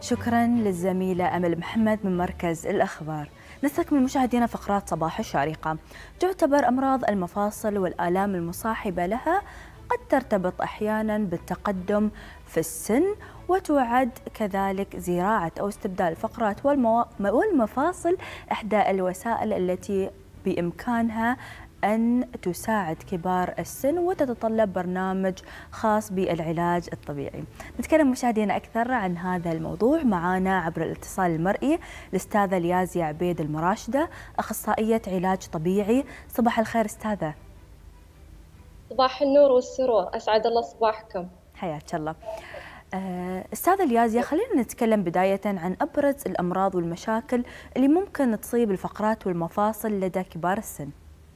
شكرا للزميلة أمل محمد من مركز الأخبار. نستكمل مشاهدينا فقرات صباح الشارقة. تعتبر أمراض المفاصل والآلام المصاحبة لها قد ترتبط أحيانا بالتقدم في السن، وتعد كذلك زراعة أو استبدال الفقرات والمفاصل إحدى الوسائل التي بإمكانها أن تساعد كبار السن وتتطلب برنامج خاص بالعلاج الطبيعي. نتكلم مشاهدينا أكثر عن هذا الموضوع معنا عبر الاتصال المرئي الأستاذة ليازيا عبيد المراشدة، أخصائية علاج طبيعي. صباح الخير أستاذة. صباح النور والسرور، أسعد الله صباحكم. حياك الله. أستاذة ليازيا، خلينا نتكلم بداية عن أبرز الأمراض والمشاكل اللي ممكن تصيب الفقرات والمفاصل لدى كبار السن.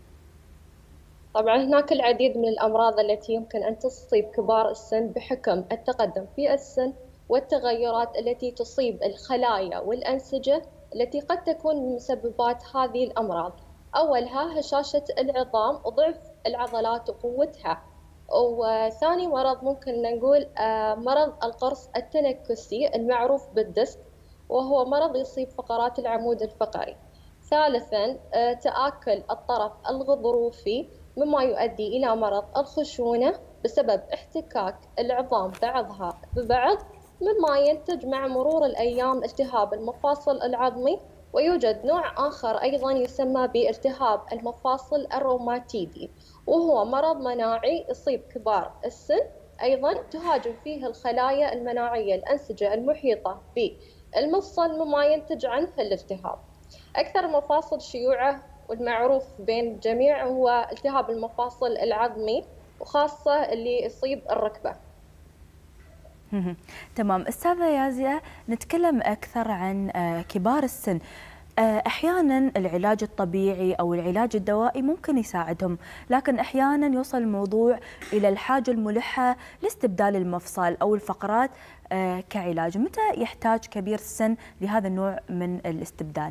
طبعا هناك العديد من الأمراض التي يمكن أن تصيب كبار السن بحكم التقدم في السن والتغيرات التي تصيب الخلايا والأنسجة التي قد تكون من مسببات هذه الأمراض. أولها هشاشة العظام وضعف العضلات وقوتها. وثاني مرض ممكن نقول مرض القرص التنكسي المعروف بالديسك، وهو مرض يصيب فقرات العمود الفقري. ثالثا تآكل الطرف الغضروفي، مما يؤدي إلى مرض الخشونة بسبب احتكاك العظام بعضها ببعض، مما ينتج مع مرور الأيام التهاب المفاصل العظمي. ويوجد نوع آخر أيضا يسمى بالتهاب المفاصل الروماتيدي، وهو مرض مناعي يصيب كبار السن. أيضا تهاجم فيه الخلايا المناعية الأنسجة المحيطة بالمفصل، مما ينتج عنه الالتهاب. أكثر المفاصل شيوعا والمعروف بين الجميع هو التهاب المفاصل العظمي، وخاصة اللي يصيب الركبة. تمام. أستاذة يازيا، نتكلم أكثر عن كبار السن. أحيانا العلاج الطبيعي أو العلاج الدوائي ممكن يساعدهم، لكن أحيانا يوصل الموضوع إلى الحاجة الملحة لاستبدال المفصل أو الفقرات كعلاج. متى يحتاج كبير السن لهذا النوع من الاستبدال؟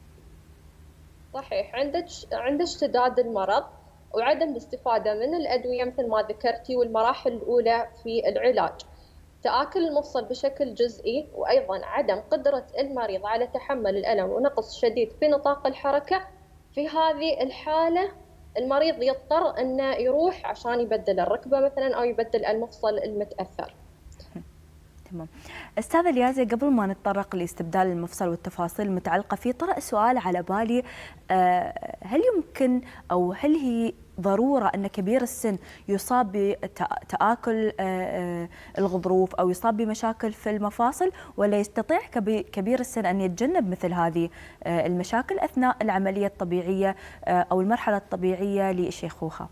صحيح، عند اشتداد المرض وعدم الاستفادة من الأدوية مثل ما ذكرتي، والمراحل الأولى في العلاج، تآكل المفصل بشكل جزئي، وأيضا عدم قدرة المريض على تحمل الألم ونقص شديد في نطاق الحركة. في هذه الحالة المريض يضطر أنه يروح عشان يبدل الركبة مثلا أو يبدل المفصل المتأثر. تمام. أستاذة ليازيا، قبل ما نتطرق لاستبدال المفصل والتفاصيل المتعلقة فيه، طرأ سؤال على بالي، هل يمكن أو هل هي ضرورة أن كبير السن يصاب بتآكل الغضروف أو يصاب بمشاكل في المفاصل، ولا يستطيع كبير السن أن يتجنب مثل هذه المشاكل أثناء العملية الطبيعية أو المرحلة الطبيعية للشيخوخة؟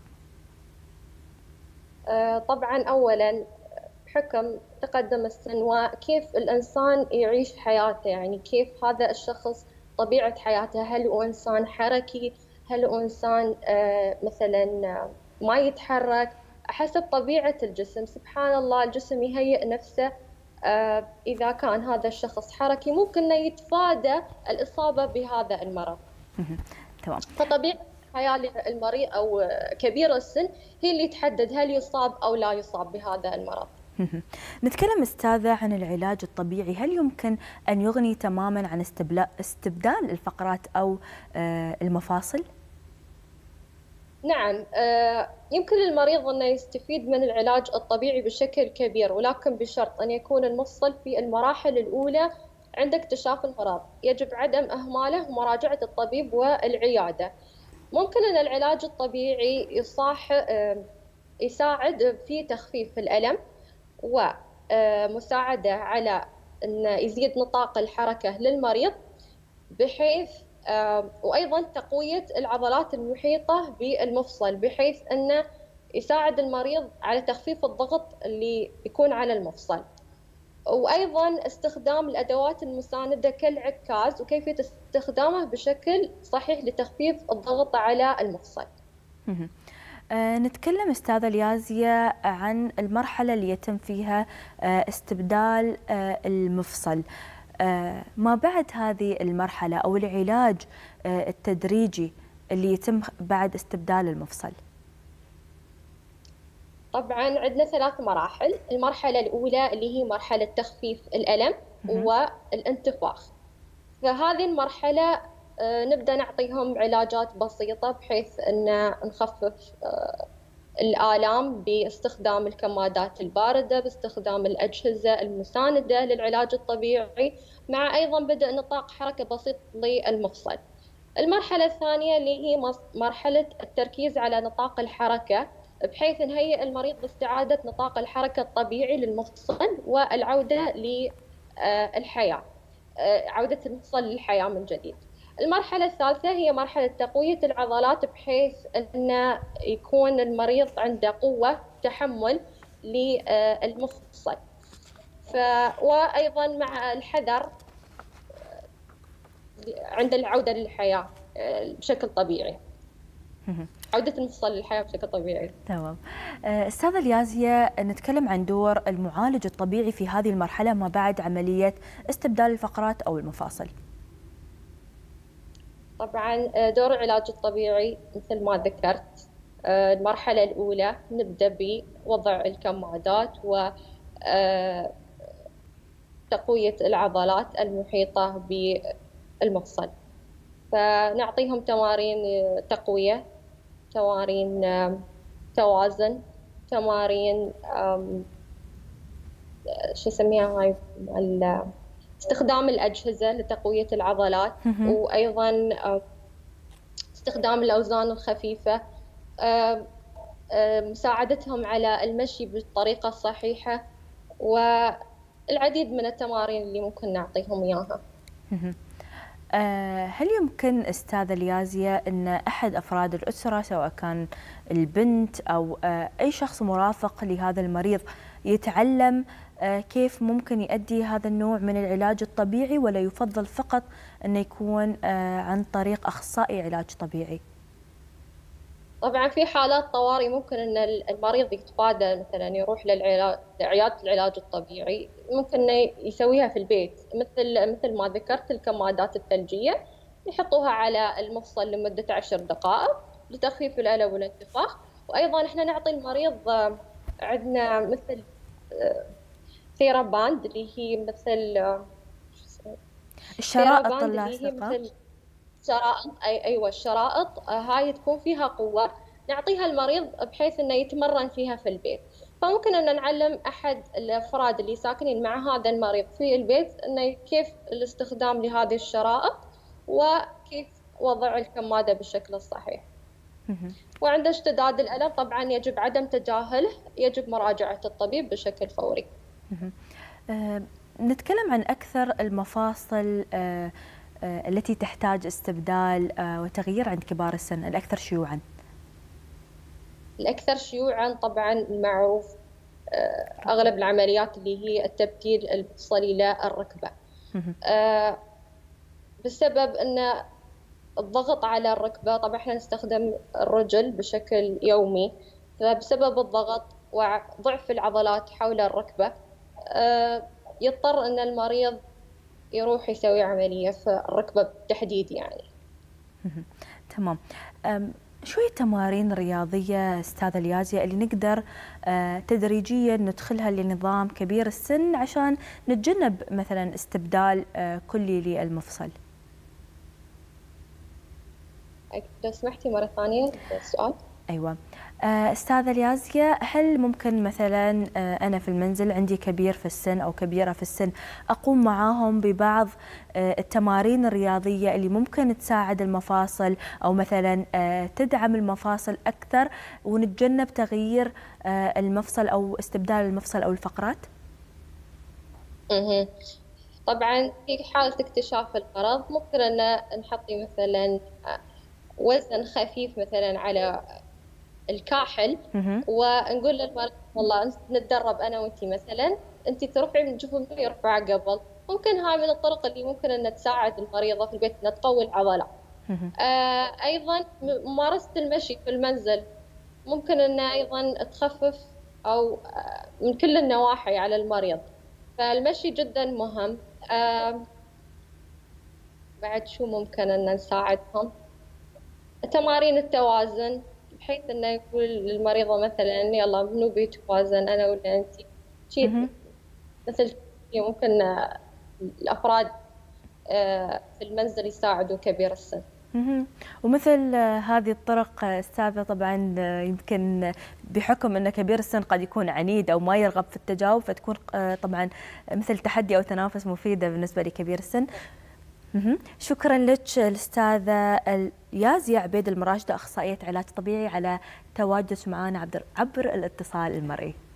طبعا أولا بحكم تقدم السن وكيف الإنسان يعيش حياته، يعني كيف هذا الشخص طبيعة حياته، هل هو إنسان حركي، هل هو إنسان مثلا ما يتحرك. حسب طبيعة الجسم سبحان الله الجسم يهيئ نفسه. إذا كان هذا الشخص حركي ممكن يتفادى الإصابة بهذا المرض. تمام. فطبيعة الحياة للمريض أو كبير السن هي اللي تحدد هل يصاب أو لا يصاب بهذا المرض. نتكلم أستاذة عن العلاج الطبيعي، هل يمكن أن يغني تماما عن استبدال الفقرات أو المفاصل؟ نعم، يمكن للمريض أنه يستفيد من العلاج الطبيعي بشكل كبير، ولكن بشرط أن يكون المفصل في المراحل الأولى عند اكتشاف المرض. يجب عدم إهماله ومراجعة الطبيب والعيادة. ممكن أن العلاج الطبيعي يساعد في تخفيف الألم ومساعدة على أن يزيد نطاق الحركة للمريض، بحيث وأيضا تقوية العضلات المحيطة بالمفصل، بحيث أنه يساعد المريض على تخفيف الضغط اللي يكون على المفصل. وأيضا استخدام الأدوات المساندة كالعكاز وكيفية استخدامه بشكل صحيح لتخفيف الضغط على المفصل. نتكلم أستاذة ليازيا عن المرحلة اللي يتم فيها استبدال المفصل. ما بعد هذه المرحلة أو العلاج التدريجي اللي يتم بعد استبدال المفصل؟ طبعا عندنا 3 مراحل. المرحلة الأولى اللي هي مرحلة تخفيف الألم، والانتفاخ. فهذه المرحلة نبدأ نعطيهم علاجات بسيطة بحيث أن نخفف الآلام باستخدام الكمادات الباردة، باستخدام الأجهزة المساندة للعلاج الطبيعي، مع أيضا بدء نطاق حركة بسيط للمفصل. المرحلة الثانية اللي هي مرحلة التركيز على نطاق الحركة، بحيث نهيئ المريض لاستعادة نطاق الحركة الطبيعي للمفصل والعودة للحياة، عودة المفصل للحياة من جديد. المرحلة الثالثة هي مرحلة تقوية العضلات بحيث أن يكون المريض عنده قوة تحمل للمفصل. وأيضا مع الحذر عند العودة للحياة بشكل طبيعي، عودة المفصل للحياة بشكل طبيعي. تمام. أستاذة اليازية، نتكلم عن دور المعالج الطبيعي في هذه المرحلة ما بعد عملية استبدال الفقرات أو المفاصل. طبعا دور العلاج الطبيعي مثل ما ذكرت، المرحلة الأولى نبدأ بوضع الكمادات وتقوية العضلات المحيطة بالمفصل، فنعطيهم تمارين تقوية، تمارين توازن، تمارين شو اسميها هاي استخدام الأجهزة لتقوية العضلات، وأيضا استخدام الأوزان الخفيفة، مساعدتهم على المشي بالطريقة الصحيحة، والعديد من التمارين اللي ممكن نعطيهم إياها. هل يمكن أستاذة اليازية أن أحد أفراد الأسرة سواء كان البنت أو أي شخص مرافق لهذا المريض يتعلم كيف ممكن يؤدي هذا النوع من العلاج الطبيعي، ولا يفضل فقط أنه يكون عن طريق أخصائي علاج طبيعي؟ طبعا في حالات طوارئ ممكن أن المريض يتفادى مثلا يروح لعيادة العلاج الطبيعي، ممكن يسويها في البيت، مثل ما ذكرت الكمادات الثلجية يحطوها على المفصل لمدة 10 دقائق لتخفيف الألم والانتفاخ. وأيضا احنا نعطي المريض، عندنا مثل ثيراباند اللي هي مثل الشرائط اللي هي مثل شرائط، أيوة الشرائط هاي تكون فيها قوة نعطيها المريض بحيث إنه يتمرن فيها في البيت. فممكن إن نعلم أحد الأفراد اللي ساكنين مع هذا المريض في البيت إنه كيف الاستخدام لهذه الشرائط وكيف وضع الكمادة بالشكل الصحيح. وعند اشتداد الألم طبعا يجب عدم تجاهله، يجب مراجعة الطبيب بشكل فوري. نتكلم عن أكثر المفاصل التي تحتاج استبدال وتغيير عند كبار السن، الأكثر شيوعاً. الأكثر شيوعاً طبعاً المعروف أغلب العمليات اللي هي التبديل المفصلي للركبة، بسبب أن الضغط على الركبة. طبعاً احنا نستخدم الرجل بشكل يومي، فبسبب الضغط وضعف العضلات حول الركبة يضطر أن المريض يروح يسوي عملية في الركبة بالتحديد يعني. تمام. شوية تمارين رياضية أستاذة اليازية اللي نقدر تدريجيا ندخلها لنظام كبير السن عشان نتجنب مثلا استبدال كلي للمفصل؟ لو سمحتي مرة ثانية السؤال. أيوة أستاذة اليازية، هل ممكن مثلا أنا في المنزل عندي كبير في السن أو كبيرة في السن أقوم معاهم ببعض التمارين الرياضية اللي ممكن تساعد المفاصل أو مثلا تدعم المفاصل أكثر ونتجنب تغيير المفصل أو استبدال المفصل أو الفقرات؟ طبعا في حالة اكتشاف المرض ممكن أن نحطي مثلا وزن خفيف مثلا على الكاحل ونقول للمريض والله نتدرب انا وانتي، مثلا انتي ترفعي نشوف منو يرفع قبل. ممكن هاي من الطرق اللي ممكن ان تساعد المريضه في البيت ان تقوي العضلات. ايضا ممارسه المشي في المنزل ممكن ان ايضا تخفف او من كل النواحي على المريض، فالمشي جدا مهم. بعد شو ممكن ان نساعدهم؟ تمارين التوازن، بحيث انه يقول للمريضه مثلا يلا منو بيتوازن انا ولا انت، شيء مثل ممكن الأفراد في المنزل يساعدوا كبير السن. ومثل هذه الطرق أستاذة، طبعا يمكن بحكم أن كبير السن قد يكون عنيد أو ما يرغب في التجاوب، فتكون طبعا مثل تحدي أو تنافس مفيدة بالنسبة لكبير السن. شكرا لك الأستاذة يازية عبيد المراشدة، أخصائية علاج طبيعي، على تواجدك معنا عبر الاتصال المرئي.